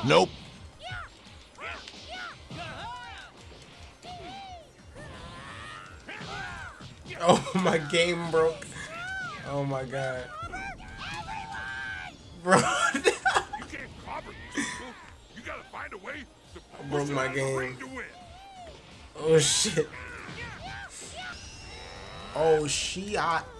Nope. Oh, my game broke. Oh my god. Bro. You can't clobber these people. You gotta find a way to Broke push my them out of the game. ring to win. Oh shit. Oh shit.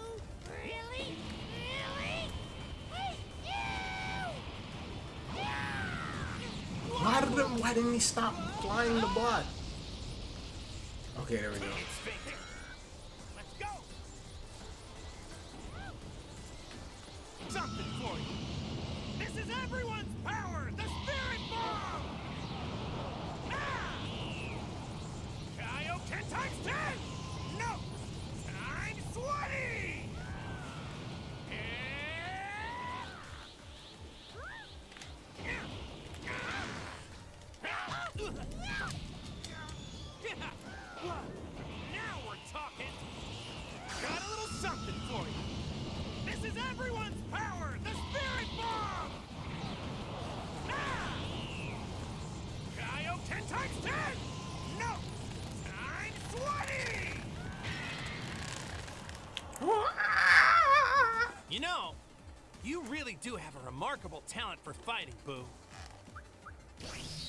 Why didn't he stop flying the block? Okay, there we go. Let's go. Something for you. This is everyone's power, the spirit bomb. Kaio 10 times 10. No. Times 20. Now we're talking. Got a little something for you. This is everyone's power, the spirit bomb. Kaio 10 times 10. No. Times 20. You know, you really do have a remarkable talent for fighting, Boo.